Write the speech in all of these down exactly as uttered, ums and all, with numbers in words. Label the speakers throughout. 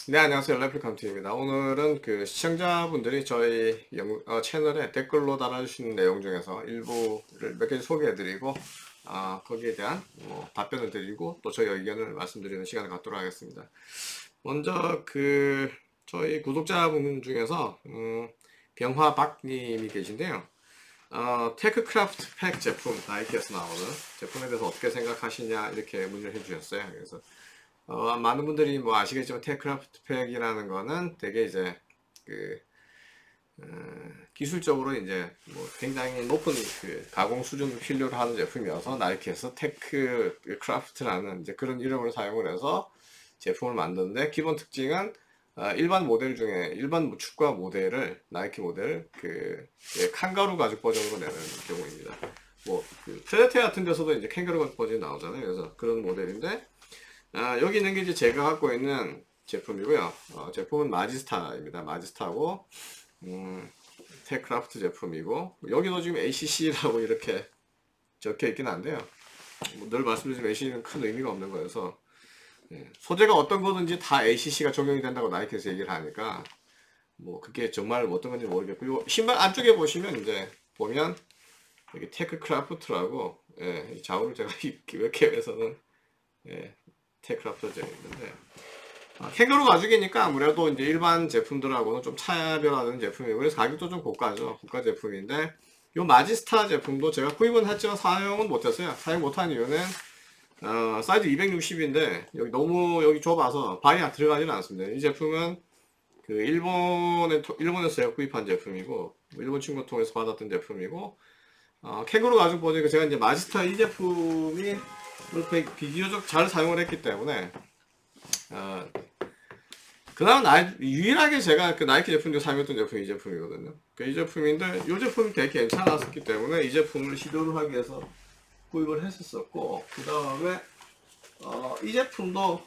Speaker 1: 네, 안녕하세요. 레플리칸트입니다. 오늘은 그 시청자분들이 저희 영, 어, 채널에 댓글로 달아주신 내용 중에서 일부를 몇 가지 소개해드리고, 아, 거기에 대한 뭐 답변을 드리고, 또 저희 의견을 말씀드리는 시간을 갖도록 하겠습니다. 먼저 그 저희 구독자분 중에서 음, 병화박님이 계신데요. 어, 테크크래프트 팩 제품, 나이키에서 나오는 제품에 대해서 어떻게 생각하시냐 이렇게 문의를 해주셨어요. 그래서 어, 많은 분들이 뭐 아시겠지만 테크크래프트 팩이라는 거는 되게 이제 그 어, 기술적으로 이제 뭐 굉장히 높은 그 가공 수준을 필요로 하는 제품이어서 나이키에서 테크크래프트라는 이제 그런 이름을 사용을 해서 제품을 만드는데, 기본 특징은 어, 일반 모델 중에 일반 축구 모델을 나이키 모델을 그 예, 칸가루 가죽 버전으로 내는 경우입니다. 뭐그 프레데터 같은 데서도 이제 캥거루 가죽 버전이 나오잖아요. 그래서 그런 모델인데, 아, 여기 있는 게 이제 제가 갖고 있는 제품이고요. 어, 제품은 마지스타입니다. 마지스타고, 음, 테크크래프트 제품이고, 여기도 지금 에이씨씨라고 이렇게 적혀 있긴 한데요. 뭐늘 말씀드리지만 에이씨씨는 큰 의미가 없는 거여서, 예, 소재가 어떤 거든지 다 에이씨씨가 적용이 된다고 나이키에서 얘기를 하니까, 뭐 그게 정말 어떤 건지 모르겠고, 요 신발 안쪽에 보시면 이제 보면 여기 테크크래프트라고, 예, 이 좌우를 제가 이렇게 해서는, 예, 테크크래프트 되어 있는데, 아, 캥거루 가죽이니까 아무래도 이제 일반 제품들하고는 좀 차별화된 제품이고, 그래서 가격도 좀 고가죠. 고가 제품인데, 요 마지스타 제품도 제가 구입은 했지만 사용은 못했어요. 사용 못한 이유는 어, 사이즈 이백육십인데 여기 너무 여기 좁아서 발이 들어가지는 않습니다. 이 제품은 그 일본에 일본에서 구입한 제품이고, 일본 친구 통해서 받았던 제품이고, 어, 캥거루 가죽 버전, 제가 이제 마지스타 이 제품이 비교적 잘 사용을 했기 때문에, 어, 그나마 나, 유일하게 제가 그 나이키 제품 중 사용했던 제품이 이 제품이거든요. 그 이 제품인데, 이 제품이 되게 괜찮았기 때문에 이 제품을 시도를 하기 위해서 구입을 했었었고, 그 다음에 어, 이 제품도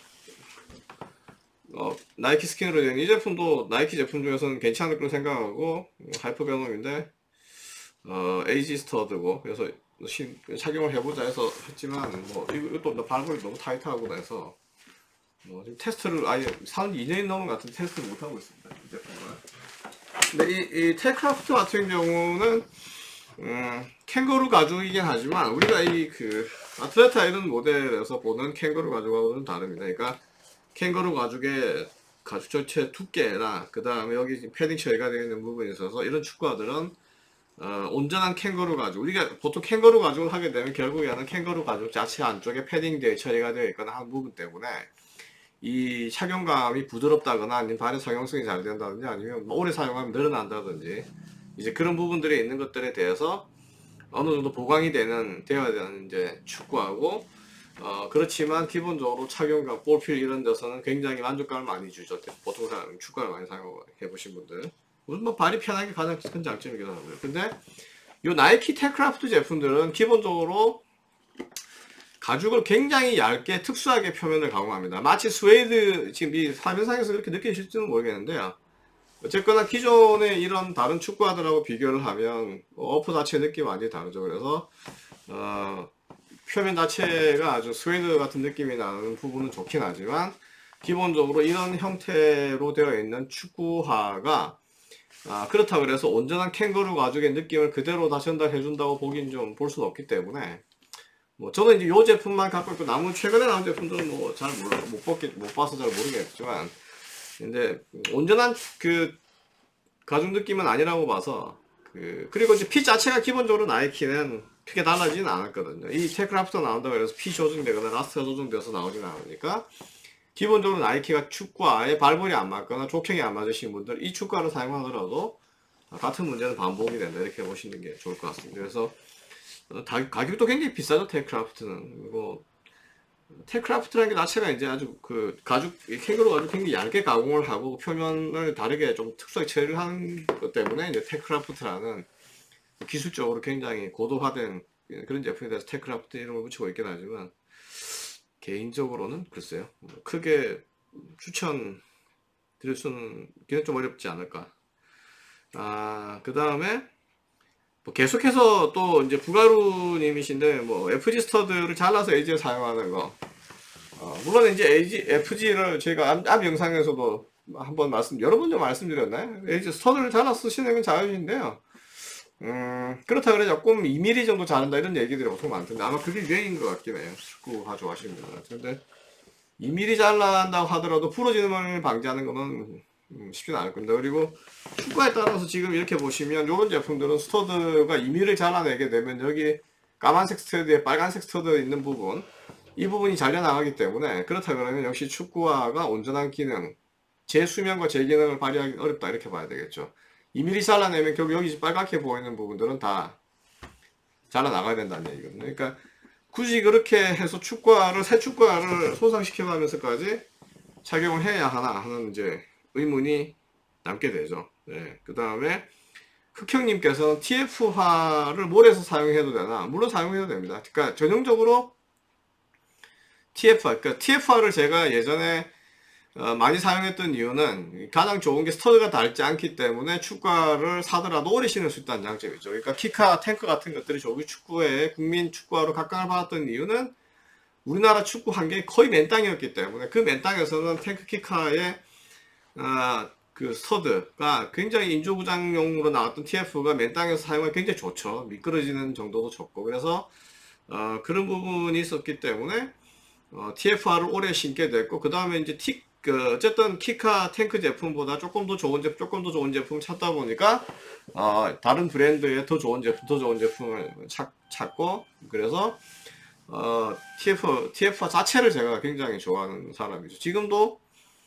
Speaker 1: 어, 나이키 스킨으로 된 이 제품도 나이키 제품 중에서는 괜찮을 거로 생각하고, 하이퍼 베놈인데 어, 에이지 스터드고, 그래서 신, 착용을 해보자 해서 했지만, 뭐 이것도 발걸이 너무 타이트하고 해서 뭐 지금 테스트를 아예 사온 이 년이 넘은 것 같은 테스트를 못 하고 있습니다, 이 제품을. 근데 이, 이 테크크래프트 같은 경우는 음, 캥거루 가죽이긴 하지만 우리가 이 그 아틀레타 이런 모델에서 보는 캥거루 가죽하고는 다릅니다. 그러니까 캥거루 가죽의 가죽 전체 두께나 그 다음에 여기 패딩 처리가 되어 있는 부분이 있어서, 이런 축구화들은 어, 온전한 캥거루 가죽, 우리가 보통 캥거루 가죽을 하게 되면 결국에는 캥거루 가죽 자체 안쪽에 패딩 되 처리가 되어 있거나 하는 부분 때문에 이 착용감이 부드럽다거나 아니면 발의 성형성이 잘 된다든지 아니면 오래 사용하면 늘어난다든지, 이제 그런 부분들이 있는 것들에 대해서 어느 정도 보강이 되는 되어야 되는 이제 축구하고, 어 그렇지만 기본적으로 착용감, 볼필 이런 데서는 굉장히 만족감을 많이 주죠. 보통 사람 축구를 많이 사용해 보신 분들, 무슨 뭐 발이 편하게 가장 큰 장점이기도 하고요. 근데 이 나이키 테크크래프트 제품들은 기본적으로 가죽을 굉장히 얇게 특수하게 표면을 가공합니다. 마치 스웨이드, 지금 이 화면상에서 그렇게 느끼실지는 모르겠는데요. 어쨌거나 기존의 이런 다른 축구화들하고 비교를 하면 어프 자체 느낌이 완전히 다르죠. 그래서 어, 표면 자체가 아주 스웨이드 같은 느낌이 나는 부분은 좋긴 하지만, 기본적으로 이런 형태로 되어 있는 축구화가 아, 그렇다고 그래서 온전한 캥거루 가죽의 느낌을 그대로 다 전달해 준다고 보긴 좀 볼 수는 없기 때문에, 뭐 저는 이제 이 제품만 갖고 있고 나무 최근에 나온 제품들은 뭐 잘 몰라 못 봤겠 못 봐서 잘 모르겠지만, 근데 온전한 그 가죽 느낌은 아니라고 봐서, 그 그리고 이제 핏 자체가 기본적으로 나이키는 크게 달라지진 않았거든요. 이 테크크래프트 나온다고 해서 핏이 조정되거나 라스트가 조정돼서 나오진 않으니까, 기본적으로 나이키가 축구화에 발볼이 안 맞거나 족형이 안 맞으신 분들 이 축구화를 사용하더라도 같은 문제는 반복이 된다, 이렇게 보시는 게 좋을 것 같습니다. 그래서 다, 가격도 굉장히 비싸죠, 테크크래프트는. 그리고 테크크래프트라는 게 자체가 이제 아주 그 가죽, 캥거루 가죽 굉장히 얇게 가공을 하고 표면을 다르게 좀 특수하게 처리를 하는 것 때문에 이제 테크크래프트라는 기술적으로 굉장히 고도화된 그런 제품에 대해서 테크크래프트 이름을 붙이고 있긴 하지만, 개인적으로는 글쎄요, 크게 추천 드릴 수는 좀 어렵지 않을까. 아, 그 다음에 뭐 계속해서 또 이제 부가루님이신데, 뭐 에프지 스터드를 잘라서 에이지에 사용하는 거, 어, 물론 이제 에이지, 에프지를 저희가 앞, 앞 영상에서도 한번 말씀, 여러 번 좀 말씀드렸나요? 에이지 스터드를 잘라 쓰시는 건 자유인데요. 음, 그렇다 그래 조금 이 밀리미터 정도 자른다 이런 얘기들이 보통 많던데 아마 그게 유행인 것 같긴 해요. 축구 가져가시는 분들. 근데 이 밀리미터 잘라한다고 하더라도 부러지는 걸 방지하는 거는 음, 쉽지는 않을 겁니다. 그리고 축구에 따라서 지금 이렇게 보시면 이런 제품들은 스터드가 이 밀리미터를 잘라내게 되면 여기 까만색 스터드에 빨간색 스터드 있는 부분 이 부분이 잘려나가기 때문에 그렇다 그러면 역시 축구화가 온전한 기능 재수명과 재기능을 발휘하기 어렵다 이렇게 봐야 되겠죠. 이 밀리미터 잘라내면 결국 여기 빨갛게 보이는 부분들은 다 잘라나가야 된다는 얘기거든요. 그러니까 굳이 그렇게 해서 축구화를 새 축구화를 손상시켜가면서까지 착용을 해야 하나 하는 이제 의문이 남게 되죠. 네. 그 다음에 흑형님께서는 티에프화를 몰에서 사용해도 되나? 물론 사용해도 됩니다. 그러니까 전형적으로 티에프화, 그러니까 티에프화를 제가 예전에 어, 많이 사용했던 이유는 가장 좋은 게 스터드가 닳지 않기 때문에 축구화를 사더라도 오래 신을 수 있다는 장점이죠. 그러니까 키카, 탱크 같은 것들이 조기 축구에 국민 축구화로 각광을 받았던 이유는 우리나라 축구 환경이 거의 맨땅이었기 때문에 그 맨땅에서는 탱크 키카의 어, 그 스터드가 굉장히 인조구장용으로 나왔던 티에프가 맨땅에서 사용하기 굉장히 좋죠. 미끄러지는 정도도 적고 그래서 어, 그런 부분이 있었기 때문에 어, 티에프화를 오래 신게 됐고 그 다음에 이제 티, 그 어쨌든 키카 탱크 제품보다 조금 더 좋은 제품, 조금 더 좋은 제품 찾다 보니까 어, 다른 브랜드의 더 좋은 제품, 더 좋은 제품을 찾, 찾고 그래서 어, 티에프, 티에프화 자체를 제가 굉장히 좋아하는 사람이죠. 지금도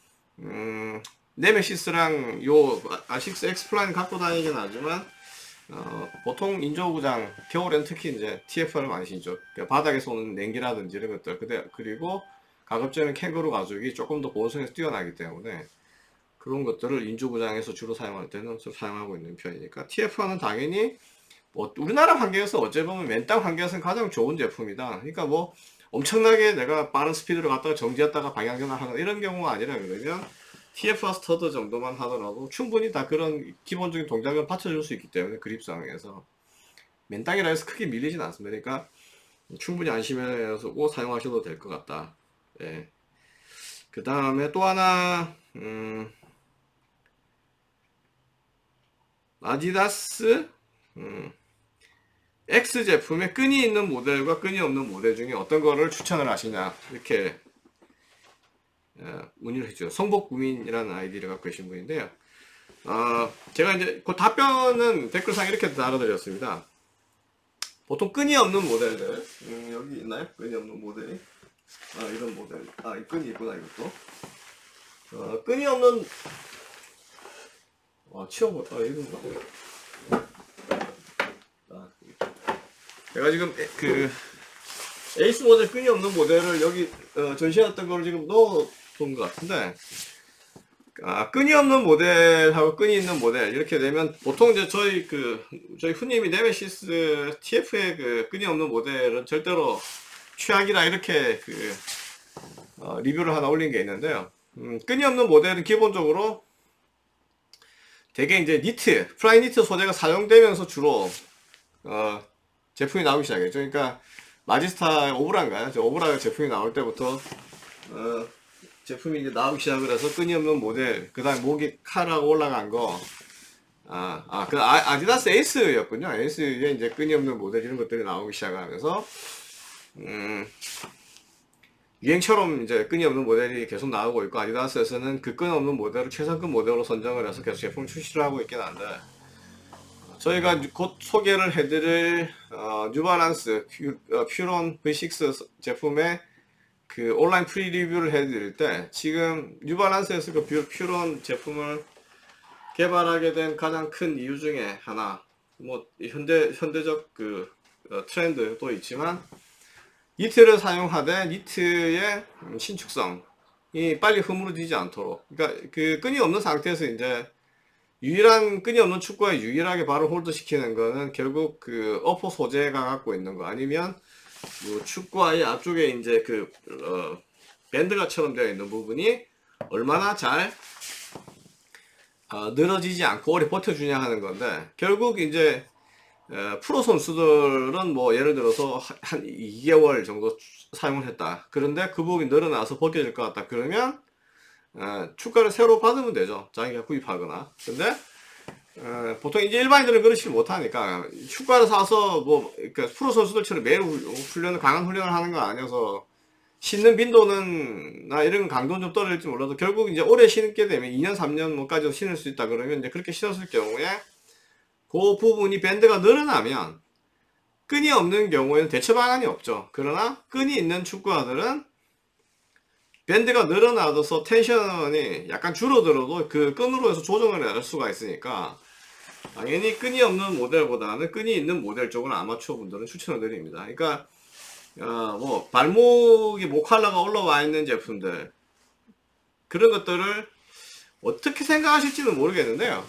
Speaker 1: 음, 네메시스랑 요 아식스 엑스플라인 갖고 다니긴 하지만 어, 보통 인조구장 겨울엔 특히 이제 티에프화를 많이 신죠. 그러니까 바닥에서 오는 냉기라든지 이런 것들 그대, 그리고 가급적이면 캥거루 가죽이 조금 더 보온성에서 뛰어나기 때문에 그런 것들을 인조구장에서 주로 사용할 때는 좀 사용하고 있는 편이니까 티에프화는 당연히 뭐 우리나라 환경에서 어찌 보면 맨땅 환경에서는 가장 좋은 제품이다. 그러니까 뭐 엄청나게 내가 빠른 스피드로 갔다가 정지했다가 방향 전환하는 이런 경우가 아니라 그러면 티에프화 스터드 정도만 하더라도 충분히 다 그런 기본적인 동작을 받쳐줄 수 있기 때문에 그립 상황에서 맨땅이라 해서 크게 밀리진 않습니다. 그러니까 충분히 안심해서 사용하셔도 될 것 같다. 예. 그 다음에 또 하나 음, 아디다스 음, X 제품에 끈이 있는 모델과 끈이 없는 모델 중에 어떤 거를 추천을 하시냐 이렇게 문의를 해주죠. 성복구민이라는 아이디를 갖고 계신 분인데요. 어, 제가 이제 그 답변은 댓글상에 이렇게 달아드렸습니다. 보통 끈이 없는 모델들 음, 여기 있나요? 끈이 없는 모델이 아 이런 모델 아 이 끈이 있구나 이것도 어, 끈이 없는 아 치워보 아 이건가? 아, 제가 지금 그 에이스 모델 끈이 없는 모델을 여기 어, 전시해놨던 걸 지금 넣어둔 것 같은데 아, 끈이 없는 모델하고 끈이 있는 모델 이렇게 되면 보통 이제 저희 그 저희 후님이 네메시스 티에프의 그 끈이 없는 모델은 절대로 최악이라 이렇게 그 어, 리뷰를 하나 올린 게 있는데요. 음, 끈이 없는 모델은 기본적으로 되게 이제 니트, 프라이 니트 소재가 사용되면서 주로 어, 제품이 나오기 시작했죠. 그러니까 마지스타 오브라인가요? 오브라 제품이 나올 때부터 어, 제품이 이제 나오기 시작을 해서 끈이 없는 모델, 그 다음 목이 칼하고 올라간 거, 아, 아, 그 아, 아디다스 에이스였군요. 에이스에 이제 끈이 없는 모델 이런 것들이 나오기 시작하면서 음, 유행처럼 이제 끈이 없는 모델이 계속 나오고 있고 아디다스에서는 그 끈 없는 모델을 최상급 모델로 선정을 해서 계속 제품 출시를 하고 있긴 한데 저희가 곧 소개를 해드릴 어, 뉴발란스 퓨, 어, 퓨론 브이 식스 제품의 그 온라인 프리 리뷰를 해드릴 때 지금 뉴발란스에서 그 퓨론 제품을 개발하게 된 가장 큰 이유 중에 하나 뭐 현대 현대적 그 어, 트렌드도 있지만 니트를 사용하되 니트의 신축성이 빨리 흐물어지지 않도록 그러니까 그 끈이 없는 상태에서 이제 유일한 끈이 없는 축구에 유일하게 발을 홀드 시키는 거는 결국 그 어퍼 소재가 갖고 있는 거 아니면 뭐 축구화의 앞쪽에 이제 그 어, 밴드가처럼 되어 있는 부분이 얼마나 잘 어, 늘어지지 않고 오래 버텨주냐 하는 건데 결국 이제 에, 프로 선수들은 뭐 예를 들어서 한 이 개월 정도 사용을 했다. 그런데 그 부분이 늘어나서 벗겨질 것 같다. 그러면 에, 축가를 새로 받으면 되죠. 자기가 구입하거나. 근데 에, 보통 이제 일반인들은 그렇지 못하니까 축가를 사서 뭐 그러니까 프로 선수들처럼 매일 훈련을 강한 훈련을 하는 거 아니어서 신는 빈도는 나 이런 강도는 좀 떨어질지 몰라도 결국 이제 오래 신게 되면 이 년 삼 년까지 신을 수 있다 그러면 이제 그렇게 신었을 경우에 그 부분이 밴드가 늘어나면 끈이 없는 경우에는 대처 방안이 없죠. 그러나 끈이 있는 축구화들은 밴드가 늘어나서 텐션이 약간 줄어들어도 그 끈으로 해서 조정을 할 수가 있으니까 당연히 끈이 없는 모델보다는 끈이 있는 모델 쪽은 아마추어 분들은 추천을 드립니다. 그러니까 어, 뭐 발목이 목칼라가 올라와 있는 제품들 그런 것들을 어떻게 생각하실지는 모르겠는데요.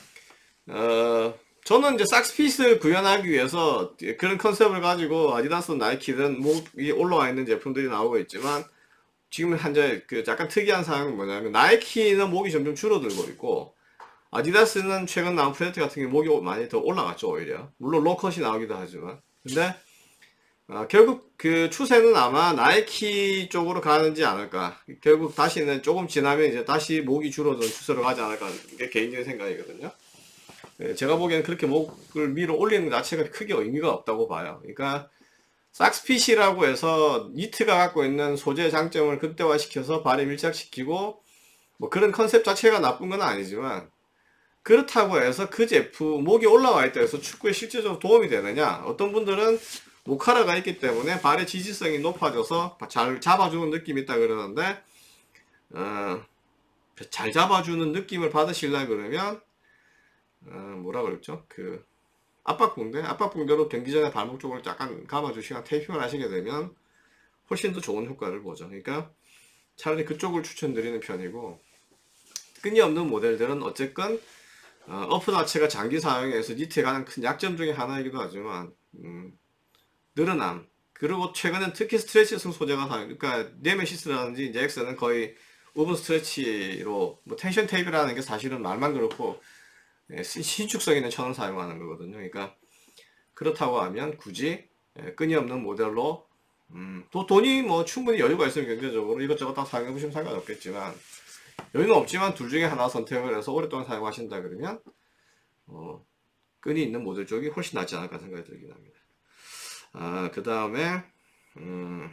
Speaker 1: 어, 저는 이제 삭스핏을 구현하기 위해서 그런 컨셉을 가지고 아디다스, 나이키든 목이 올라와 있는 제품들이 나오고 있지만 지금 현재 그 약간 특이한 사항은 뭐냐면 나이키는 목이 점점 줄어들고 있고 아디다스는 최근 나온 프레트 같은 게 목이 많이 더 올라갔죠 오히려. 물론 로컷이 나오기도 하지만 근데 어, 결국 그 추세는 아마 나이키 쪽으로 가는지 않을까. 결국 다시는 조금 지나면 이제 다시 목이 줄어드는 추세로 가지 않을까. 이게 개인적인 생각이거든요. 예, 제가 보기에는 그렇게 목을 위로 올리는 것 자체가 크게 의미가 없다고 봐요. 그러니까 삭스핏이라고 해서 니트가 갖고 있는 소재 장점을 극대화시켜서 발에 밀착시키고 뭐 그런 컨셉 자체가 나쁜 건 아니지만 그렇다고 해서 그 제품 목이 올라와 있다 해서 축구에 실질적으로 도움이 되느냐? 어떤 분들은 모카라가 있기 때문에 발의 지지성이 높아져서 잘 잡아주는 느낌이 있다 그러는데 어, 잘 잡아주는 느낌을 받으시려 그러면 어, 뭐라 그랬죠? 그 압박붕대? 압박붕대로 경기 전에 발목 쪽으로 약간 감아주시거나 테이핑을 하시게 되면 훨씬 더 좋은 효과를 보죠. 그러니까 차라리 그쪽을 추천드리는 편이고 끈이 없는 모델들은 어쨌건 어, 어프 자체가 장기 사용해서 니트에 가장 큰 약점 중에 하나이기도 하지만 음, 늘어남 그리고 최근엔 특히 스트레치성 소재가 사용 그러니까 네메시스라든지 이제 엑스는 거의 오븐 스트레치로 뭐 텐션 테이프라는 게 사실은 말만 그렇고 예, 신축성 있는 천을 사용하는 거거든요. 그러니까 그렇다고 하면 굳이 예, 끈이 없는 모델로 음, 또 돈이 뭐 충분히 여유가 있으면 경제적으로 이것저것 다 사용해 보시면 상관없겠지만 여유는 없지만 둘 중에 하나 선택을 해서 오랫동안 사용하신다 그러면 어, 끈이 있는 모델 쪽이 훨씬 낫지 않을까 생각이 들긴 합니다. 아, 그 다음에 음,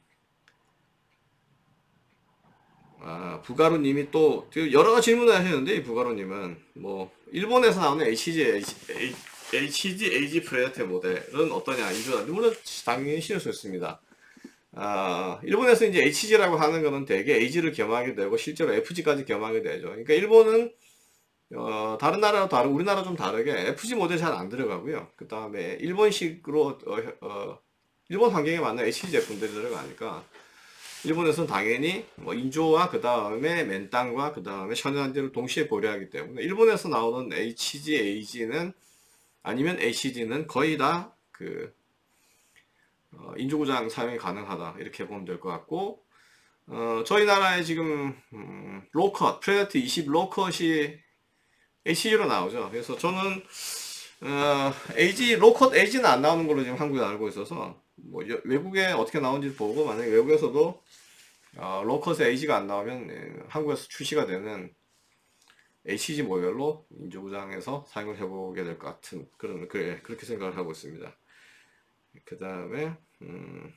Speaker 1: 아, 부가루님이 또 여러 질문을 하셨는데 부가루님은 뭐 일본에서 나오는 에이치지 에이치지 에이지 프레테 모델은 어떠냐 이주다 물론 당연히 신을 수 있습니다. 아, 일본에서 이제 에이치지라고 하는 거는 대개 에이지를 겸하게 되고 실제로 에프지까지 겸하게 되죠. 그러니까 일본은 어, 다른 나라와 다르 우리나라 좀 다르게 에프지 모델 잘 안 들어가고요. 그 다음에 일본식으로 어, 어, 일본 환경에 맞는 에이치지 제품들이 들어가니까 일본에서는 당연히 뭐 인조와 그 다음에 맨땅과 그 다음에 천연안제를 동시에 고려하기 때문에 일본에서 나오는 에이치지, 에이지는 아니면 에이치지는 거의 다그 어, 인조구장 사용이 가능하다 이렇게 보면 될 것 같고 어, 저희 나라에 지금 음, 로컷 프레데터 이십 로컷이 에이치지로 나오죠. 그래서 저는 어, 에이지 로컷 에이지는 안 나오는 걸로 지금 한국에 알고 있어서 뭐 여, 외국에 어떻게 나오는지 보고 만약에 외국에서도 어, 로컷에 에이지가 안 나오면 예, 한국에서 출시가 되는 에이치지 모델로 인조구장에서 사용을 해보게 될 것 같은 그런 그래, 그렇게 생각을 하고 있습니다. 그 다음에 음,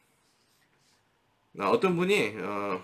Speaker 1: 어떤 분이 어,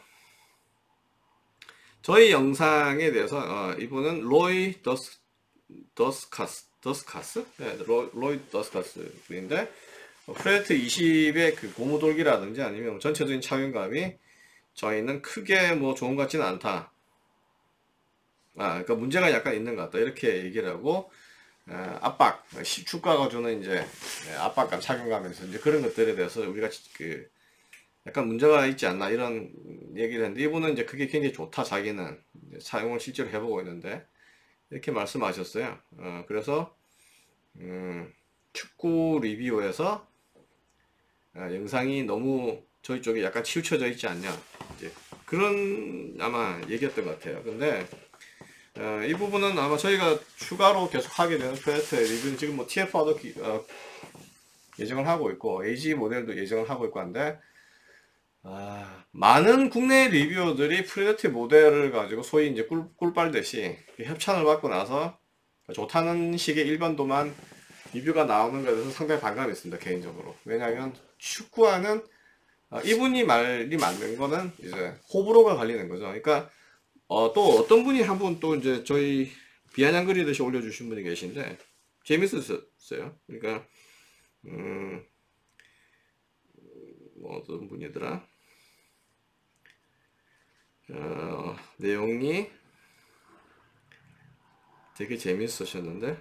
Speaker 1: 저희 영상에 대해서 어, 이분은 로이 더스 더스카스 더스카스? 네, 로, 로이 더스카스 분인데 어, 프레데터 이십의 그 고무돌기라든지 아니면 전체적인 착용감이 저희는 크게 뭐 좋은 것 같지는 않다. 아, 그러니까 문제가 약간 있는 것 같다. 이렇게 얘기를 하고 어, 압박, 축구가 주는 이제 압박감, 착용감에서 이제 그런 것들에 대해서 우리가 그 약간 문제가 있지 않나 이런 얘기를 했는데 이분은 이제 그게 굉장히 좋다. 자기는 사용을 실제로 해보고 있는데 이렇게 말씀하셨어요. 어, 그래서 음, 축구 리뷰에서 어, 영상이 너무 저희 쪽에 약간 치우쳐져 있지 않냐 이제 그런 아마 얘기였던 것 같아요. 근데 어, 이 부분은 아마 저희가 추가로 계속 하게 되는 프레데터 리뷰는 지금 뭐 티에프와도 어, 예정을 하고 있고 에이지 모델도 예정을 하고 있고 한데 아, 많은 국내 리뷰어들이 프레데터 모델을 가지고 소위 이제 꿀, 꿀 빨듯이 협찬을 받고 나서 좋다는 식의 일반도만 리뷰가 나오는 것에 대해서 상당히 반감이 있습니다, 개인적으로. 왜냐하면 축구화는 어, 이분이 말이 맞는 거는 이제 호불호가 갈리는 거죠. 그러니까 어, 또 어떤 분이 한 분 또 이제 저희 비아냥거리듯이 올려주신 분이 계신데 재밌었어요. 그러니까 음, 뭐 어떤 분이더라? 어, 내용이 되게 재밌으셨는데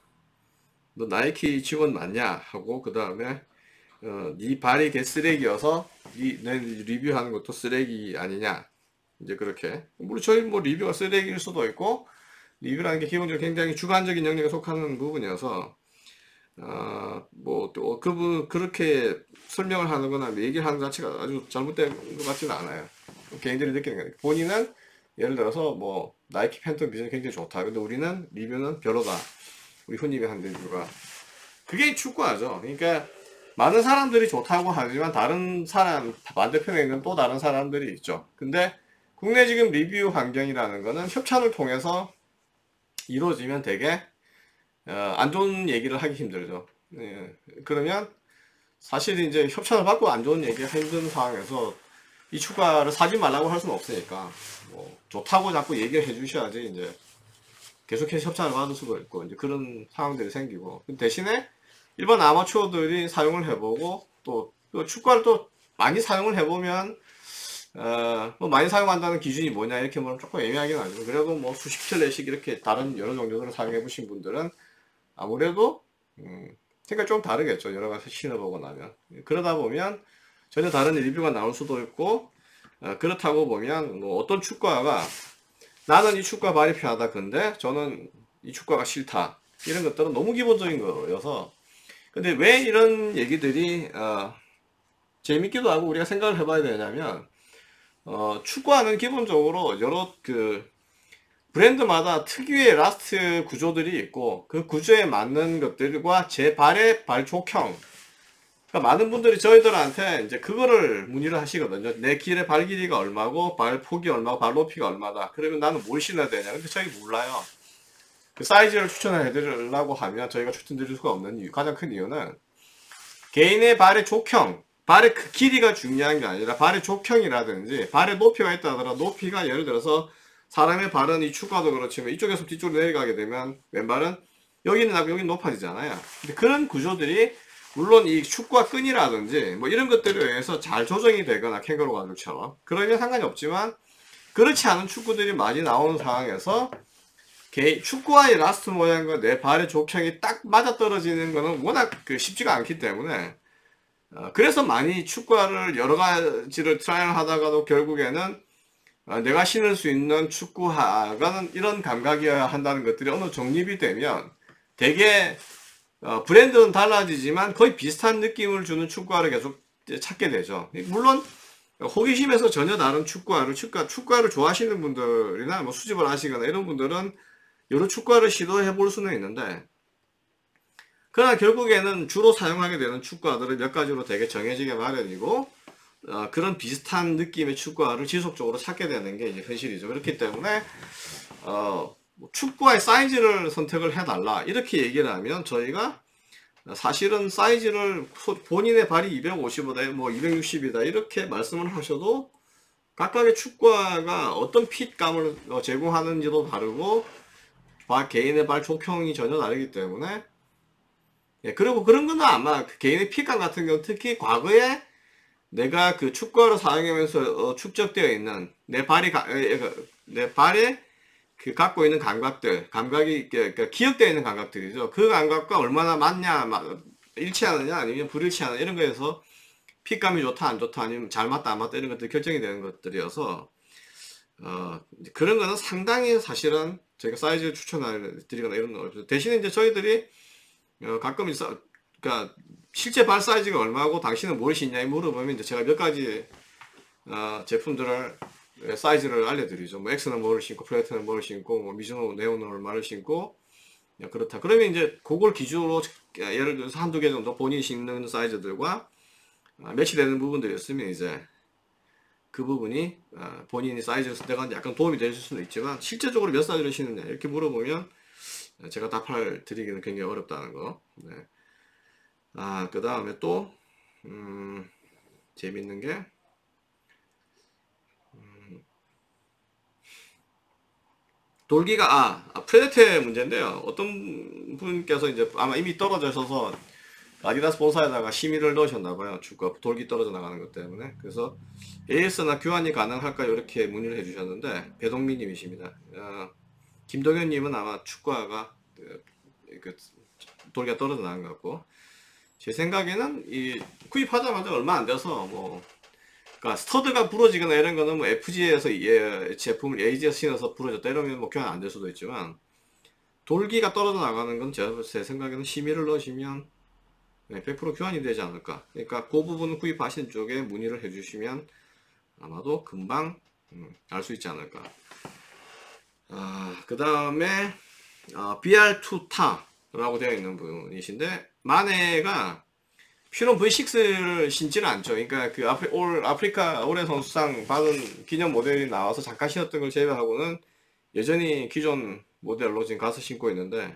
Speaker 1: 너 나이키 직원 맞냐? 하고 그 다음에 어, 네 발이 개쓰레기여서 네, 내 리뷰하는 것도 쓰레기 아니냐? 이제 그렇게 물론 저희 뭐 리뷰가 쓰레기일 수도 있고 리뷰라는 게 기본적으로 굉장히 주관적인 영역에 속하는 부분이어서 어, 뭐 또 그분 그렇게 설명을 하는 거나 얘기를 하는 자체가 아주 잘못된 것 같지는 않아요. 개인들이 느끼는 거니까 본인은 예를 들어서 뭐 나이키 팬텀 비전이 굉장히 좋다. 근데 우리는 리뷰는 별로다. 우리 흔히 하는 리뷰가 그게 축구하죠. 그러니까 많은 사람들이 좋다고 하지만 다른 사람 반대편에 있는 또 다른 사람들이 있죠. 근데 국내 지금 리뷰 환경이라는 거는 협찬을 통해서 이루어지면 되게 어, 안 좋은 얘기를 하기 힘들죠. 예, 그러면 사실 이제 협찬을 받고 안 좋은 얘기가 힘든 상황에서 이 축구화를 사지 말라고 할 수는 없으니까 뭐 좋다고 자꾸 얘기를 해주셔야지 이제 계속해서 협찬을 받을 수가 있고 이제 그런 상황들이 생기고 대신에 일반 아마추어들이 사용을 해보고 또, 또 축구화를 또 많이 사용을 해보면 어, 뭐 많이 사용한다는 기준이 뭐냐 이렇게 보면 조금 애매하긴 하죠. 그래도 뭐 수십 켤레씩 이렇게 다른 여러 종류들을 사용해 보신 분들은 아무래도 음, 생각이 좀 다르겠죠. 여러 가지 신어보고 나면 그러다 보면 전혀 다른 리뷰가 나올 수도 있고 어, 그렇다고 보면 뭐 어떤 축구화가 나는 이 축구화 발이 편하다 근데 저는 이 축구화가 싫다 이런 것들은 너무 기본적인 거여서 근데 왜 이런 얘기들이 어, 재밌기도 하고 우리가 생각을 해봐야 되냐면 어, 축구화는 기본적으로 여러 그 브랜드마다 특유의 라스트 구조들이 있고 그 구조에 맞는 것들과 제 발의 발 족형 그러니까 많은 분들이 저희들한테 이제 그거를 문의를 하시거든요. 내 길의 발 길이가 얼마고 발 폭이 얼마고 발 높이가 얼마다. 그러면 나는 뭘 신어야 되냐. 근데 저희 몰라요. 그 사이즈를 추천을 해드리려고 하면 저희가 추천드릴 수가 없는 이유, 가장 큰 이유는 개인의 발의 족형, 발의 그 길이가 중요한 게 아니라 발의 족형이라든지 발의 높이가 있다 하더라도 높이가 예를 들어서 사람의 발은 이 축구화도 그렇지만 이쪽에서 뒤쪽으로 내려가게 되면 왼발은 여기는 낮고 여기는 높아지잖아요. 근데 그런 구조들이 물론 이 축구화 끈이라든지 뭐 이런 것들에 의해서 잘 조정이 되거나 캥거루 가죽처럼 그러면 상관이 없지만 그렇지 않은 축구들이 많이 나오는 상황에서 축구화의 라스트 모양과 내 발의 족형이 딱 맞아떨어지는 거는 워낙 그 쉽지가 않기 때문에 어 그래서 많이 축구화를 여러 가지를 트라이를 하다가도 결국에는 어 내가 신을 수 있는 축구화가는 이런 감각이어야 한다는 것들이 어느 정립이 되면 되게 어, 브랜드는 달라지지만 거의 비슷한 느낌을 주는 축구화를 계속 찾게 되죠. 물론 호기심에서 전혀 다른 축구화를 축구화, 축구화를 좋아하시는 분들이나 뭐 수집을 하시거나 이런 분들은 여러 축구화를 시도해 볼 수는 있는데 그러나 결국에는 주로 사용하게 되는 축구화들은 몇 가지로 되게 정해지게 마련이고 어, 그런 비슷한 느낌의 축구화를 지속적으로 찾게 되는 게 이제 현실이죠. 그렇기 때문에 어, 축구화의 사이즈를 선택을 해달라 이렇게 얘기를 하면 저희가 사실은 사이즈를 본인의 발이 이백오십이다 뭐 이백육십이다 이렇게 말씀을 하셔도 각각의 축구화가 어떤 핏감을 제공하는지도 다르고 개인의 발 족형이 전혀 다르기 때문에 예, 그리고 그런 거는 아마 개인의 핏감 같은 경우 특히 과거에 내가 그 축구화를 사용하면서 어, 축적되어 있는 내 발이 가, 내 발에 그 갖고 있는 감각들, 감각이 그러니까 기억되어 있는 감각들이죠. 그 감각과 얼마나 맞냐, 일치하느냐, 아니면 불일치하느냐 이런 거에서 핏감이 좋다, 안 좋다, 아니면 잘 맞다, 안 맞다 이런 것들이 결정이 되는 것들이어서 어, 그런 거는 상당히 사실은 저희가 사이즈 추천을 드리거나 이런 거 없어요. 대신에 이제 저희들이 어, 가끔 있어, 그러니까 실제 발 사이즈가 얼마고 당신은 뭘 신냐 물어보면 이제 제가 몇 가지 어, 제품들을 사이즈를 알려드리죠. 뭐 X는 뭐를 신고, 플레이트는 뭐를 신고, 뭐 미즈노, 네오노를 말을 신고, 그렇다. 그러면 이제 그걸 기준으로 예를 들어서 한두 개 정도 본인이 신는 사이즈들과 매치되는 부분들이 있으면 이제 그 부분이 본인이 사이즈를 선택하는 데 약간 도움이 될 수는 있지만 실제적으로 몇 사이즈를 신느냐 이렇게 물어보면 제가 답할 드리기는 굉장히 어렵다는 거. 네. 아, 그 다음에 또 음, 재밌는 게 음, 돌기가 아, 아 프레데테의 문제인데요. 어떤 분께서 이제 아마 이미 떨어져 있어서 아디다스 본사에다가 심의를 넣으셨나봐요. 주가 돌기 떨어져 나가는 것 때문에. 그래서 에이에스나 교환이 가능할까요? 이렇게 문의를 해주셨는데 배동민 님이십니다. 어, 김동현 님은 아마 축구화가 그, 그, 돌기가 떨어져 나간 것 같고 제 생각에는 이 구입하자마자 얼마 안 돼서 뭐 그러니까 스터드가 부러지거나 이런 거는 뭐 에프지에서 예, 제품을 에이지에서 신어서 부러졌다 이러면 뭐 교환 안 될 수도 있지만 돌기가 떨어져 나가는 건 제가 제 생각에는 심의를 넣으시면 네, 백 퍼센트 교환이 되지 않을까. 그러니까 그 부분 구입하신 쪽에 문의를 해주시면 아마도 금방 음, 알 수 있지 않을까. 아, 그 다음에 어, 비알투 타라고 되어 있는 분이신데 마네가 퓨런 브이 식스를 신지는 않죠. 그러니까 그 아프리, 올 아프리카 올해 선수상 받은 기념 모델이 나와서 잠깐 신었던 걸 제외하고는 여전히 기존 모델로 지금 가서 신고 있는데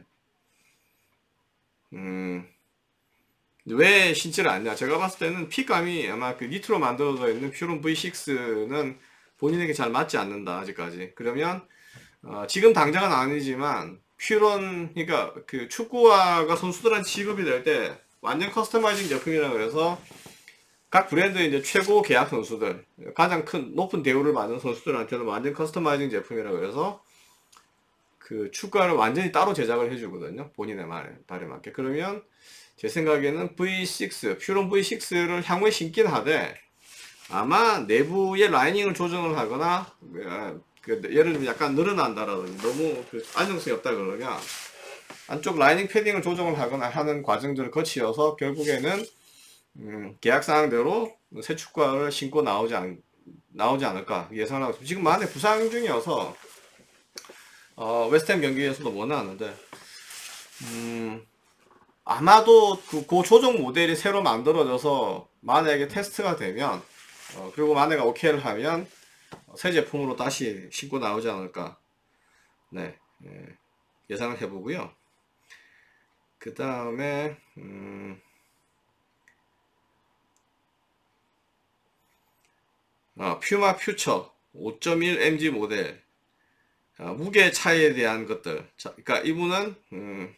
Speaker 1: 음. 왜 신지를 않냐? 제가 봤을 때는 핏감이 아마 그 니트로 만들어져 있는 퓨론 브이 식스는 본인에게 잘 맞지 않는다 아직까지. 그러면 어, 지금 당장은 아니지만 퓨론 그러니까 그 축구화가 선수들한테 지급이 될 때 완전 커스터마이징 제품이라 그래서 각 브랜드의 이제 최고 계약 선수들 가장 큰 높은 대우를 받는 선수들한테는 완전 커스터마이징 제품이라 그래서 그 축구화를 완전히 따로 제작을 해주거든요. 본인의 말에 발에 맞게. 그러면 제 생각에는 브이 식스, 퓨론 브이 식스를 향후에 신긴 하되 아마 내부의 라이닝을 조정을 하거나 그 예를 들면 약간 늘어난다라든지 너무 그 안정성이 없다 그러면 안쪽 라이닝 패딩을 조정을 하거나 하는 과정들을 거치어서 결국에는 음, 계약 사항대로 새 축구화를 신고 나오지 않 나오지 않을까 예상하고 있습니다. 지금 만에 부상 중이어서 어, 웨스트햄 경기에서도 못 나왔는데 음. 아마도 그, 그 조정 모델이 새로 만들어져서 만약에 테스트가 되면 어, 그리고 만약에 오케이를 하면 새 제품으로 다시 신고 나오지 않을까 네 예, 예상을 해보고요. 그 다음에 음, 아, 퓨마 퓨처 오 점 일 엠지 모델 아, 무게 차이에 대한 것들 자, 그러니까 이분은 음,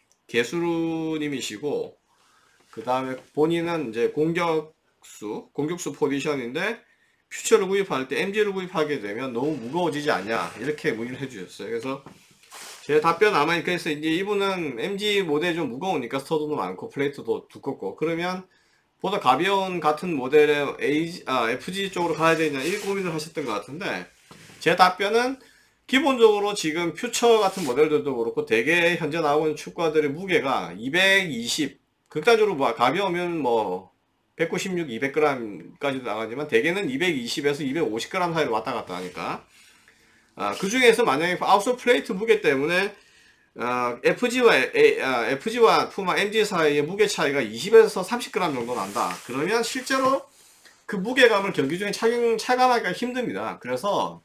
Speaker 1: 개수님이시고 그 다음에 본인은 이제 공격수 공격수 포지션인데 퓨처를 구입할 때 엠지를 구입하게 되면 너무 무거워지지 않냐 이렇게 문의를 해주셨어요. 그래서 제 답변 아마 그래서 이제 이분은 엠지 모델이 좀 무거우니까 스터드도 많고 플레이트도 두껍고 그러면 보다 가벼운 같은 모델의 에이지, 아, 에프지 쪽으로 가야 되냐 이 고민을 하셨던 것 같은데 제 답변은 기본적으로 지금 퓨처 같은 모델들도 그렇고 대개 현재 나오고 있는 축구화들의 무게가 이백이십 극단적으로 뭐 가벼우면 뭐 백구십육, 이백 그램까지도 나가지만 대개는 이백이십에서 이백오십 그램 사이로 왔다 갔다 하니까 아, 그 중에서 만약에 아웃솔 플레이트 무게 때문에 어, 에프지와 A, 아, 에프지와 푸마 엠지 사이의 무게 차이가 이십에서 삼십 그램 정도 난다. 그러면 실제로 그 무게감을 경기 중에 착용, 차감하기가 힘듭니다. 그래서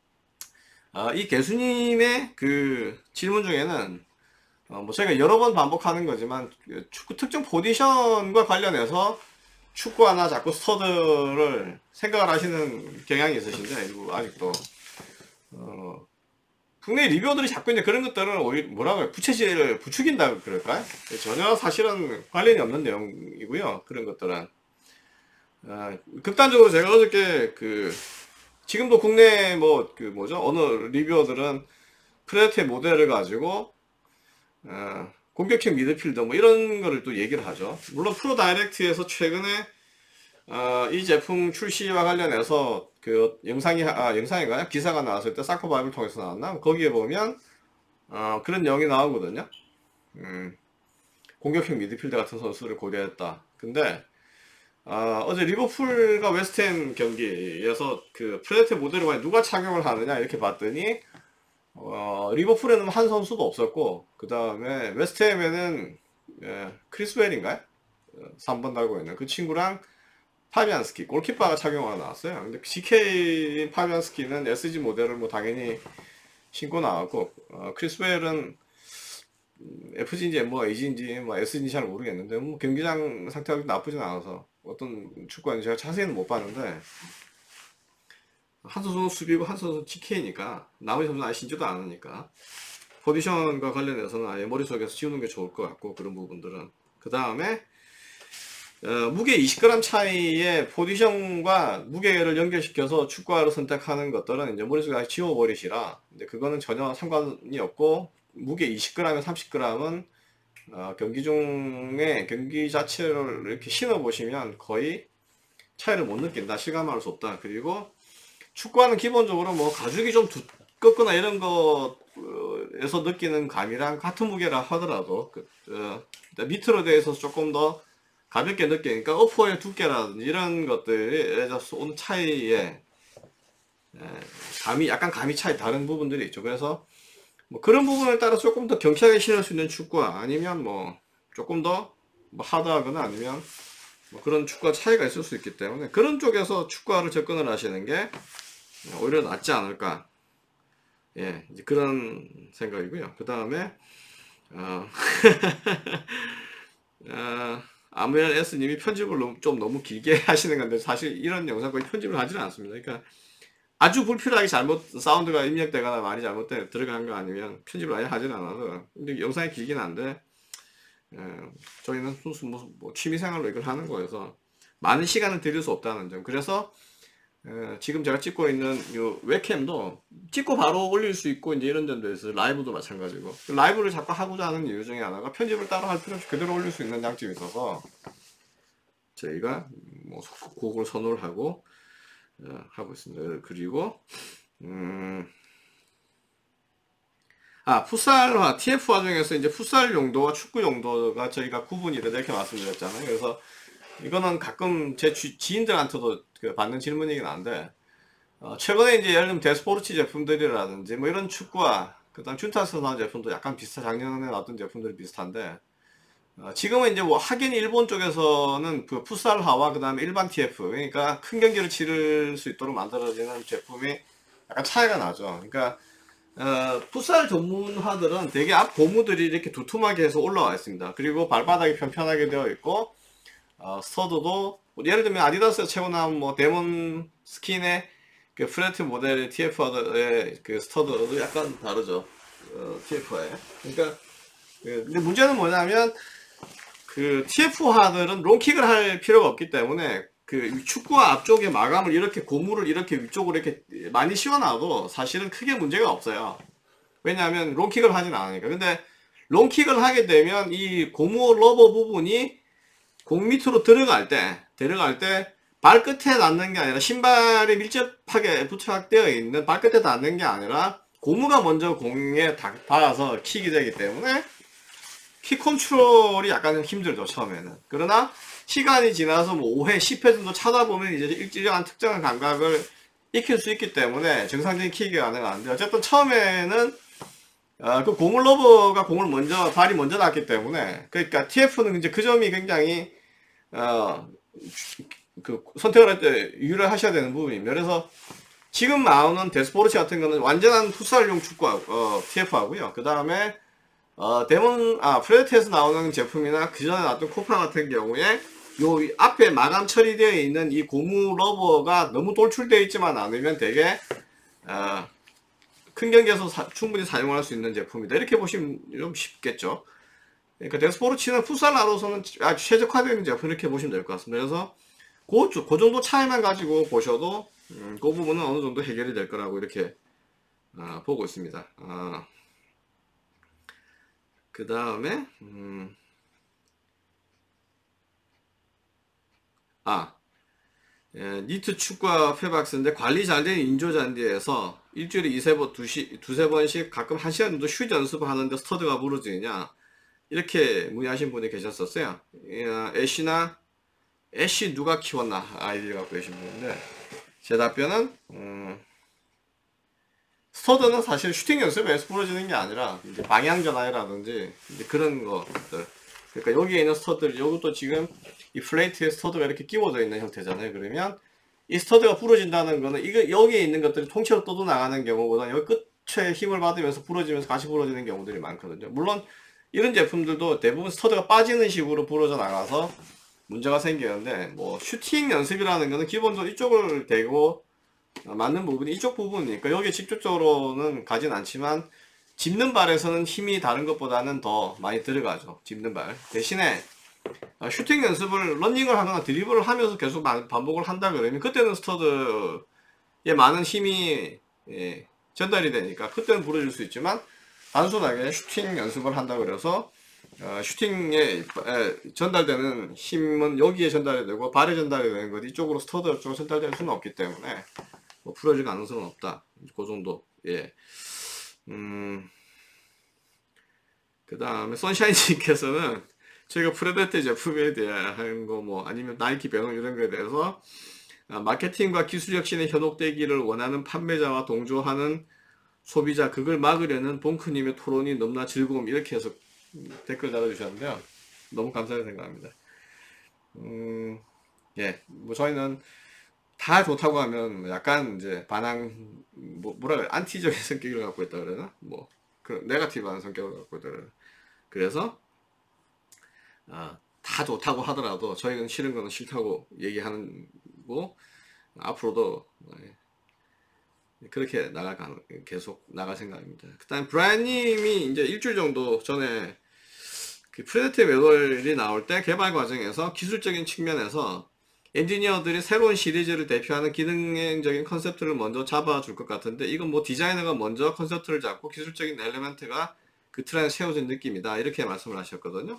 Speaker 1: 어, 이 개수님의 그 질문 중에는 어, 뭐 저희가 여러 번 반복하는 거지만 축구 특정 포지션과 관련해서 축구화나 자꾸 스터드를 생각을 하시는 경향이 있으신데 일부 아직도 어, 국내 리뷰어들이 자꾸 이제 그런 것들은 오히려 뭐라고 해요? 부채질을 부추긴다 그럴까요? 전혀 사실은 관련이 없는 내용이고요. 그런 것들은 어, 극단적으로 제가 어저께 그 지금도 국내 뭐 그 뭐죠 어느 리뷰어들은 프레데테 모델을 가지고 어, 공격형 미드필더 뭐 이런 거를 또 얘기를 하죠. 물론 프로 다이렉트에서 최근에 어, 이 제품 출시와 관련해서 그 영상이 아 영상인가요? 기사가 나왔을 때 사커바이브를 통해서 나왔나? 거기에 보면 어, 그런 내용이 나오거든요. 음, 공격형 미드필더 같은 선수를 고려했다. 근데 아, 어제 리버풀과 웨스트햄 경기에서 그 프레데터 모델을 과연 누가 착용을 하느냐 이렇게 봤더니 어, 리버풀에는 한 선수도 없었고 그 다음에 웨스트햄에는 예, 크리스웰인가요? 삼 번 달고 있는 그 친구랑 파비안스키 골키퍼가 착용하고 나왔어요. 근데 지케이 파비안스키는 에스지 모델을 뭐 당연히 신고 나왔고 어, 크리스웰은 에프지인지 뭐 에이지인지 뭐 에스지인지 잘 모르겠는데 뭐 경기장 상태가 나쁘진 않아서 어떤 축구하는지 제가 자세히는 못 봤는데 한 선수는 수비고 한 선수는 지케이니까 나머지 선수는 아예 신지도 않으니까 포지션과 관련해서는 아예 머릿속에서 지우는 게 좋을 것 같고 그런 부분들은 그 다음에 어, 무게 이십 그램 차이의 포지션과 무게를 연결시켜서 축구화를 선택하는 것들은 이제 머릿속에 아예 지워버리시라 이제 그거는 전혀 상관이 없고 무게 이십 그램에 삼십 그램은 어, 경기 중에 경기 자체를 이렇게 신어 보시면 거의 차이를 못 느낀다 실감할 수 없다. 그리고 축구화는 기본적으로 뭐 가죽이 좀 두껍거나 이런 거에서 느끼는 감이랑 같은 무게라 하더라도 그, 어, 밑으로 대해서 조금 더 가볍게 느끼니까 어퍼의 두께라든지 이런 것들에서 온 차이에 감이 약간 감이 차이 다른 부분들이 있죠. 그래서 뭐 그런 부분에 따라 조금 더 경쾌하게 신을 수 있는 축구화 아니면 뭐 조금 더 뭐 하드하거나 아니면 뭐 그런 축구화 차이가 있을 수 있기 때문에 그런 쪽에서 축구화를 접근을 하시는 게 오히려 낫지 않을까. 예, 이제 그런 생각이고요. 그 다음에 어, 어, 아무튼 S님이 편집을 너무, 좀 너무 길게 하시는 건데 사실 이런 영상 거의 편집을 하지는 않습니다. 그러니까 아주 불필요하게 잘못 사운드가 입력되거나 말이 잘못돼 들어간 거 아니면 편집을 아예 하지는 않아서 근데 영상이 길긴 한데 에, 저희는 순수 뭐, 뭐 취미생활로 이걸 하는 거여서 많은 시간을 들일 수 없다는 점. 그래서 에, 지금 제가 찍고 있는 요 웹캠도 찍고 바로 올릴 수 있고 이제 이런 점도 있어요. 라이브도 마찬가지고 라이브를 자꾸 하고자 하는 이유 중에 하나가 편집을 따로 할 필요 없이 그대로 올릴 수 있는 장점이 있어서 저희가 뭐 곡을 선호를 하고 어, 하고 있습니다. 그리고 음, 아 풋살화 티에프화 중에서 이제 풋살 용도와 축구 용도가 저희가 구분이 되다 이렇게 말씀드렸잖아요. 그래서 이거는 가끔 제 지, 지인들한테도 그 받는 질문이긴 한데 어, 최근에 이제 예를 들면 데스포르치 제품들이라든지 뭐 이런 축구화 그 다음 춘타스 나온 제품도 약간 비슷한 작년에 나왔던 제품들이 비슷한데 어, 지금은 이제 뭐 하긴 일본 쪽에서는 그 풋살화와 그 다음에 일반 티에프 그러니까 큰 경기를 치를 수 있도록 만들어지는 제품이 약간 차이가 나죠. 그러니까 어, 풋살 전문화들은 되게 앞 고무들이 이렇게 두툼하게 해서 올라와 있습니다. 그리고 발바닥이 편편하게 되어 있고 어, 스터드도 뭐 예를 들면 아디다스에서 최고 나온 뭐 데몬 스킨의 그 프레트 모델의 티에프화의 그 스터드도 약간 다르죠. 어, 티에프화에. 그러니까 그, 근데 문제는 뭐냐면 그 티에프화들은 롱킥을 할 필요가 없기 때문에 그 축구화 앞쪽에 마감을 이렇게 고무를 이렇게 위쪽으로 이렇게 많이 씌워놔도 사실은 크게 문제가 없어요. 왜냐하면 롱킥을 하진 않으니까. 근데 롱킥을 하게 되면 이 고무 러버 부분이 공 밑으로 들어갈 때 들어갈 때 발끝에 닿는 게 아니라 신발이 밀접하게 부착되어 있는 발끝에 닿는 게 아니라 고무가 먼저 공에 닿아서 킥이 되기 때문에 킥 컨트롤이 약간 힘들죠 처음에는. 그러나 시간이 지나서 뭐 오 회, 십 회 정도 차다 보면 이제 일정한 특정한 감각을 익힐 수 있기 때문에 정상적인 킥이 가능한데 어쨌든 처음에는 어, 그 고무 러버가 공을 먼저 발이 먼저 닿기 때문에 그러니까 티에프는 이제 그 점이 굉장히 어, 그 선택을 할 때 유의를 하셔야 되는 부분입니다. 그래서 지금 나오는 데스포르치 같은 거는 완전한 풋살용 축구 어, 티에프하고요. 그 다음에 어, 데몬 아 프레데터에서 나오는 제품이나 그 전에 나왔던 코파 같은 경우에 요 앞에 마감 처리되어 있는 이 고무 러버가 너무 돌출되어 있지만 않으면 되게 어, 큰 경기에서 사, 충분히 사용할 수 있는 제품이다. 이렇게 보시면 좀 쉽겠죠. 그러니까 데스포르치는 풋살라로서는 아주 최적화되어 있는 제품 이렇게 보시면 될 것 같습니다. 그래서 그, 그 정도 차이만 가지고 보셔도 음, 그 부분은 어느 정도 해결이 될 거라고 이렇게 어, 보고 있습니다. 어, 그 다음에 음, 아 예, 니트 축구화 페박스인데 관리 잘 된 인조 잔디에서 일주일에 이세 번, 두시, 두세 번씩 가끔 한 시간 정도 슈즈 연습을 하는데 스터드가 부러지느냐 이렇게 문의하신 분이 계셨었어요. 예, 애쉬나 애쉬 누가 키웠나 아이디를 갖고 계신 분인데, 제 답변은 음, 스터드는 사실 슈팅 연습에서 부러지는 게 아니라 이제 방향 전환이라든지 이제 그런 것들. 그러니까 여기에 있는 스터드들, 이것도 지금 이 플레이트에 스터드가 이렇게 끼워져 있는 형태잖아요. 그러면 이 스터드가 부러진다는 거는 이거 여기에 있는 것들이 통째로 떠도 나가는 경우보다 여기 끝에 힘을 받으면서 부러지면서 같이 부러지는 경우들이 많거든요. 물론 이런 제품들도 대부분 스터드가 빠지는 식으로 부러져 나가서 문제가 생기는데, 뭐 슈팅 연습이라는 거는 기본적으로 이쪽을 대고 맞는 부분이 이쪽 부분이니까 여기에 직접적으로는 가진 않지만, 짚는 발에서는 힘이 다른 것보다는 더 많이 들어가죠. 짚는 발 대신에 슈팅 연습을 런닝을 하거나 드리블을 하면서 계속 반복을 한다 그러면 그때는 스터드에 많은 힘이 예, 전달이 되니까 그때는 부러질 수 있지만, 단순하게 슈팅 연습을 한다 그래서 어, 슈팅에 에, 전달되는 힘은 여기에 전달이 되고 발에 전달이 되는 것 이쪽으로 스터드 쪽으로 전달될 수는 없기 때문에 뭐 부러질 가능성은 없다. 그 정도. 예. 음. 그 다음에 선샤인님께서는 저희가 프레데터 제품에 대한 거 뭐 아니면 나이키 배너 이런 거에 대해서 마케팅과 기술 혁신에 현혹되기를 원하는 판매자와 동조하는 소비자, 그걸 막으려는 봉크님의 토론이 너무나 즐거움, 이렇게 해서 댓글 달아주셨는데요. 너무 감사하게 생각합니다. 음, 예, 뭐 저희는 다 좋다고 하면 약간 이제 반항, 뭐, 뭐라 그래, 안티적인 성격을 갖고 있다 그러나? 뭐, 그, 네거티브한 성격을 갖고 있다 그러나? 그래서, 아, 다 좋다고 하더라도 저희는 싫은 거는 싫다고 얘기하는 거, 앞으로도, 그렇게 나갈, 계속 나갈 생각입니다. 그 다음, 브라이언님이 이제 일주일 정도 전에 그 프레데터 매뉴얼이 나올 때 개발 과정에서 기술적인 측면에서 엔지니어들이 새로운 시리즈를 대표하는 기능적인 컨셉트를 먼저 잡아줄 것 같은데, 이건 뭐 디자이너가 먼저 컨셉트를 잡고 기술적인 엘리멘트가 그 틀에 세워진 느낌이다, 이렇게 말씀을 하셨거든요.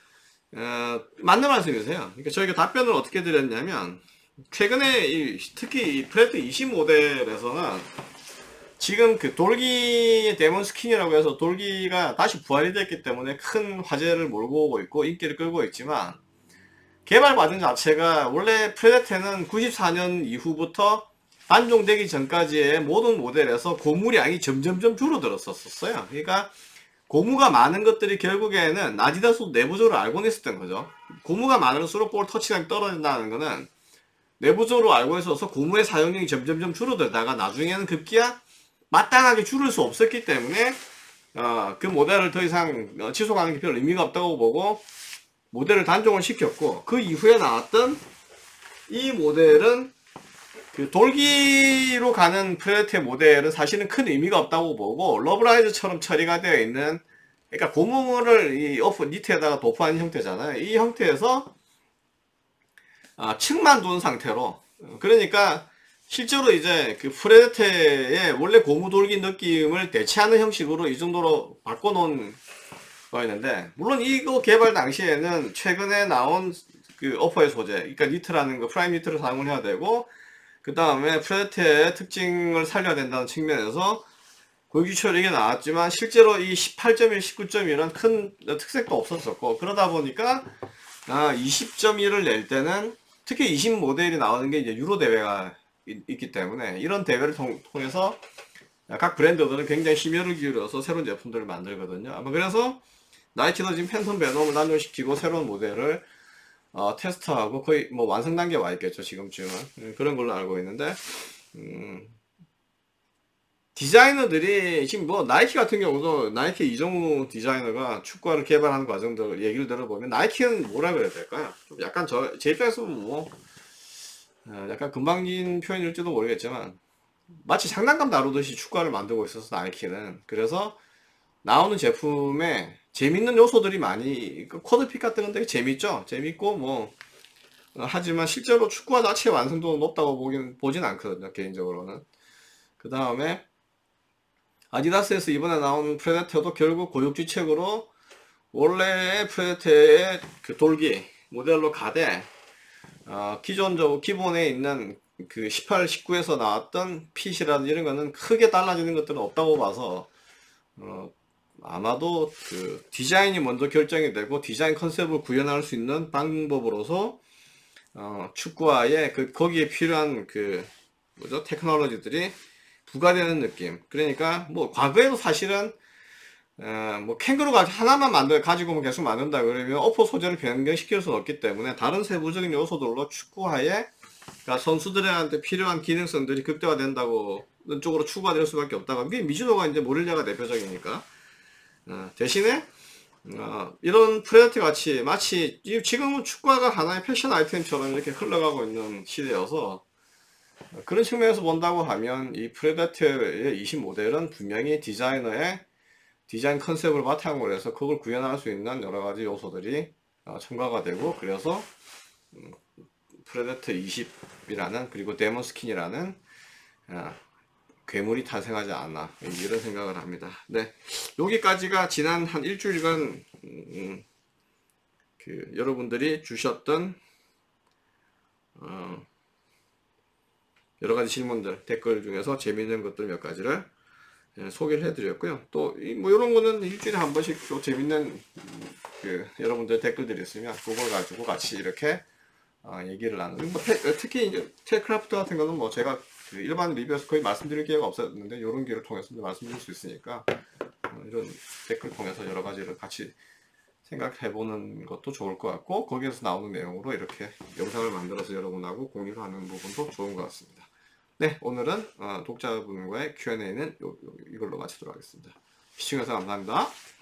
Speaker 1: 어, 맞는 말씀이세요. 그러니까 저희가 답변을 어떻게 드렸냐면, 최근에 이, 특히 이 프레데터 이십 모델에서는 지금 그 돌기 데몬 스킨이라고 해서 돌기가 다시 부활이 됐기 때문에 큰 화제를 몰고 오고 있고 인기를 끌고 있지만, 개발 과정 자체가 원래 프레데터는 구십사 년 이후부터 단종되기 전까지의 모든 모델에서 고무량이 점점점 줄어들었었어요. 그러니까 고무가 많은 것들이 결국에는 아디다스도 내부적으로 알고는 있었던 거죠. 고무가 많을수록 볼 터치감이 떨어진다는 거는 내부적으로 알고 있어서 고무의 사용량이 점점점 줄어들다가 나중에는 급기야 마땅하게 줄일 수 없었기 때문에 어, 그 모델을 더 이상 지속하는 게 별 의미가 없다고 보고 모델을 단종을 시켰고, 그 이후에 나왔던 이 모델은 그 돌기로 가는 프레데터 모델은 사실은 큰 의미가 없다고 보고, 러브라이즈처럼 처리가 되어 있는, 그러니까 고무를 이 어프 니트에다가 도포한 형태잖아요. 이 형태에서 아, 층만 둔 상태로, 그러니까 실제로 이제 그 프레데터의 원래 고무 돌기 느낌을 대체하는 형식으로 이 정도로 바꿔놓은 거였는데, 물론 이거 개발 당시에는 최근에 나온 그 어퍼의 소재, 그러니까 니트라는 거, 프라임 니트를 사용을 해야 되고, 그 다음에 프레데터의 특징을 살려야 된다는 측면에서 고유기초로 이게 나왔지만, 실제로 이 십팔 점 일, 십구 점 일은 큰 특색도 없었었고, 그러다 보니까 아, 이십 점 일을 낼 때는 특히 이십 모델이 나오는 게 이제 유로 대회가 있, 있기 때문에 이런 대회를 통, 통해서 각 브랜드들은 굉장히 심혈을 기울여서 새로운 제품들을 만들거든요. 아마 그래서 나이키도 지금 팬텀 베놈을 단종시키고 새로운 모델을 어, 테스트하고 거의 뭐 완성 단계에 와 있겠죠, 지금쯤은. 그런 걸로 알고 있는데, 음, 디자이너들이 지금 뭐 나이키 같은 경우도 나이키 이정우 디자이너가 축구화를 개발하는 과정들 얘기를 들어보면, 나이키는 뭐라 그래야 될까요? 좀 약간 저 제 입장에서 뭐 어, 약간 금방진 표현일지도 모르겠지만 마치 장난감 다루듯이 축구화를 만들고 있어서, 나이키는. 그래서 나오는 제품에 재밌는 요소들이 많이, 코드핏 같은 건 되게 재밌죠. 재밌고 뭐 어, 하지만 실제로 축구화 자체의 완성도가 높다고 보긴 보진 않거든요, 개인적으로는. 그 다음에 아디다스에서 이번에 나온 프레데터도 결국 고육지책으로 원래 프레데터의 그 돌기 모델로 가되, 어, 기존적으로 기본에 있는 그 십팔, 십구에서 나왔던 핏이라든지 이런 거는 크게 달라지는 것들은 없다고 봐서, 어, 아마도 그 디자인이 먼저 결정이 되고 디자인 컨셉을 구현할 수 있는 방법으로서 어, 축구화에 그 거기에 필요한 그 뭐죠 테크놀로지들이 부과되는 느낌. 그러니까 뭐 과거에도 사실은 어, 뭐 캥거루가 하나만 만들 가지고만 계속 만든다 그러면 어포 소재를 변경시킬 수는 없기 때문에 다른 세부적인 요소들로 축구화에 그러니까 선수들한테 필요한 기능성들이 극대화된다고 쪽으로 추구가 될 수밖에 없다가 그게 미즈노가 이제 모릴리아가 대표적이니까 어, 대신에 어, 이런 프레데터 같이 마치 지금은 축구화가 하나의 패션 아이템처럼 이렇게 흘러가고 있는 시대여서 그런 측면에서 본다고 하면 이 프레데터의 이십 모델은 분명히 디자이너의 디자인 컨셉을 바탕으로 해서 그걸 구현할 수 있는 여러 가지 요소들이 어, 첨가가 되고 그래서 음, 프레데터 이십이라는 그리고 데몬스킨이라는 어, 괴물이 탄생하지 않나 이런 생각을 합니다. 네, 여기까지가 지난 한 일주일간 음, 그 여러분들이 주셨던 어, 여러 가지 질문들 댓글 중에서 재미있는 것들 몇 가지를 예, 소개를 해드렸고요. 또 뭐 이런 거는 일주일에 한 번씩 또 재밌는 음, 그 여러분들 댓글들이 있으면 그걸 가지고 같이 이렇게 어, 얘기를 나누고 뭐 특히 이제 테크크래프트 같은 거는 뭐 제가 그 일반 리뷰에서 거의 말씀드릴 기회가 없었는데 이런 기회를 통해서 말씀드릴 수 있으니까 어, 이런 댓글 통해서 여러 가지를 같이 생각해보는 것도 좋을 것 같고 거기에서 나오는 내용으로 이렇게 영상을 만들어서 여러분하고 공유를 하는 부분도 좋은 것 같습니다. 네, 오늘은 어, 독자분과의 큐 앤 에이는 요, 요, 이걸로 마치도록 하겠습니다. 시청해주셔서 감사합니다.